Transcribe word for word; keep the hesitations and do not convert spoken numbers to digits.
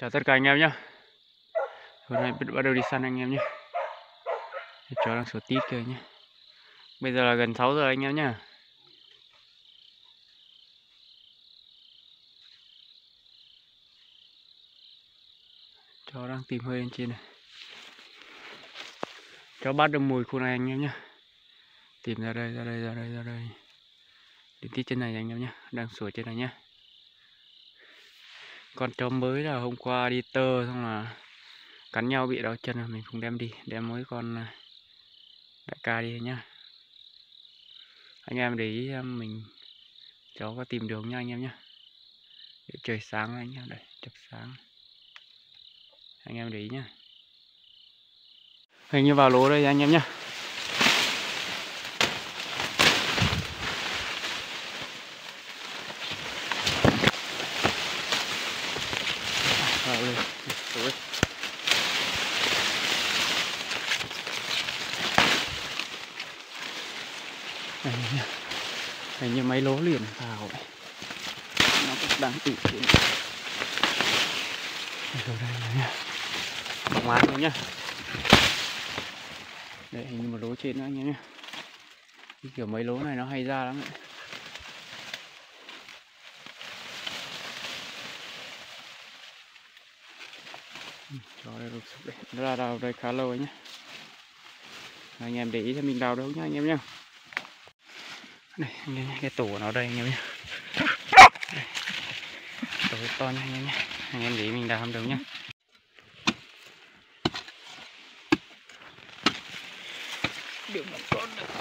Chào tất cả anh em nhé. Hôm nay bắt đầu đi săn anh em nhé. Chó đang sủa tít kìa nhé. Bây giờ là gần sáu giờ anh em nhé. Chó đang tìm hơi lên trên này. Chó bắt được mùi khu này anh em nhé. Tìm ra đây, ra đây, ra đây, ra đây. Đến tít trên này anh em nhé. Đang sủa trên này nhé. Con chó mới là hôm qua đi tơ xong là cắn nhau bị đau chân, là mình không đem đi, đem mấy con đại ca đi nhá. Anh em để ý mình chó có tìm đường nha anh em nhé. Để trời sáng anh em, đây chập sáng, anh em để ý nhá. Hình như vào lỗ đây anh em nhé. Vào đây, tối. Đây nhá. Hình như mấy lỗ liền vào ấy. Nó cũng đang tỉ xuống. Rồi đây nhá. Bóng mát nữa nhá. Đây hình như một lỗ trên nữa anh em nhé. Kiểu mấy lỗ này nó hay ra lắm ấy. Chó đây rụt sụp đây. Nó ra đào đây khá lâu ấy nhé. Anh em để ý xem mình đào đâu nhá anh em nhé. Đây anh em nhé, cái tổ của nó đây anh em nhé. Đây. Tổ to nha anh em nhé. Anh em để ý mình đào không đâu nhá. Được một con nữa.